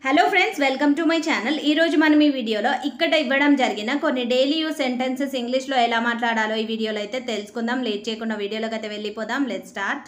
Hello friends, welcome to my channel. ఈరోజు మనం ఈ వీడియోలో ఇక్కడ ఇవ్వడం జరిగిన కొన్ని డైలీ యూస్ సెంటెన్సెస్ ఇంగ్లీష్లో ఎలా మాట్లాడాలో ఈ వీడియోలో అయితే తెలుసుకుందాం. లేట్ చేయకుండా వీడియోలోకి అయితే వెళ్ళిపోదాం. Let's start.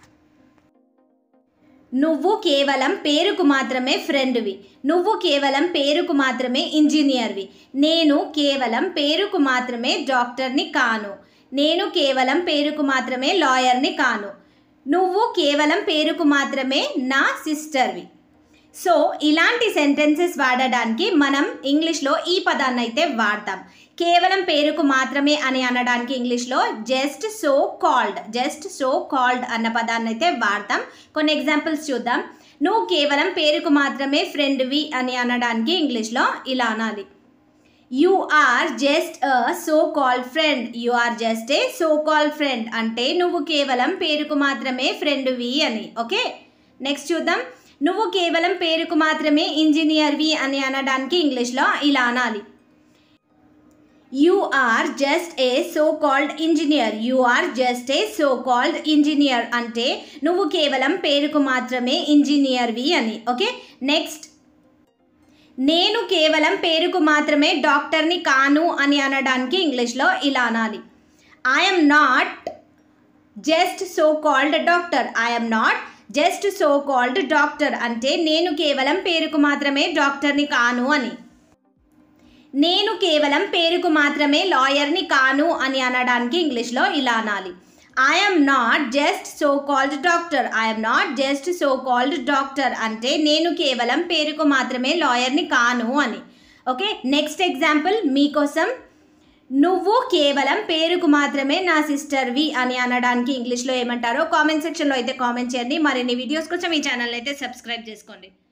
నువ్వు కేవలం పేరుకు మాత్రమే ఫ్రెండ్వి. నువ్వు కేవలం పేరుకు మాత్రమే ఇంజనీర్వి. నేను కేవలం పేరుకు మాత్రమే డాక్టర్ని కాను. నేను కేవలం పేరుకు మాత్రమే లాయర్ని కాను. నువ్వు కేవలం పేరుకు మాత్రమే నా సిస్టర్వి. సో ఇలాంటి సెంటెన్సెస్ వాడడానికి మనం ఇంగ్లీష్లో ఈ పదాన్ని అయితే వాడతాం. కేవలం పేరుకు మాత్రమే అని అనడానికి ఇంగ్లీష్లో జస్ట్ సో కాల్డ్ అన్న పదాన్ని అయితే వాడతాం. కొన్ని ఎగ్జాంపుల్స్ చూద్దాం. నువ్వు కేవలం పేరుకు మాత్రమే ఫ్రెండ్వి అని అనడానికి ఇంగ్లీష్లో ఇలా అనాలి. You are just a so called friend. You are just a so called friend అంటే నువ్వు కేవలం పేరుకు మాత్రమే ఫ్రెండ్వి అని. ఓకే, నెక్స్ట్ చూద్దాం. నువ్వు కేవలం పేరుకు మాత్రమే ఇంజనీర్వి అని అనడానికి ఇంగ్లీష్లో ఇలా అనాలి. You are just a so called engineer. You are just a so called engineer అంటే నువ్వు కేవలం పేరుకు మాత్రమే ఇంజనీర్వి అని. Okay, next. నేను కేవలం పేరుకు మాత్రమే డాక్టర్ని కాను అని అనడానికి ఇంగ్లీష్లో ఇలా అనాలి. I'm not just so called doctor. I'm not just so called doctor అంటే నేను కేవలం పేరుకు మాత్రమే డాక్టర్ని కాను అని. నేను కేవలం పేరుకు మాత్రమే లాయర్ని కాను అని అనడానికి ఇంగ్లీష్లో ఇలా అనాలి. I'm not just so called doctor. I'm not just so called doctor అంటే నేను కేవలం పేరుకు మాత్రమే లాయర్ని కాను అని. ఓకే, నెక్స్ట్ ఎగ్జాంపుల్ మీకోసం. నువ్వు కేవలం పేరుకు మాత్రమే నా సిస్టర్వి అని అనడానికి ఇంగ్లీష్లో ఏమంటారో కామెంట్ సెక్షన్లో అయితే కామెంట్ చేయండి. మరిన్ని వీడియోస్ కోసం ఈ ఛానల్ అయితే సబ్స్క్రైబ్ చేసుకోండి.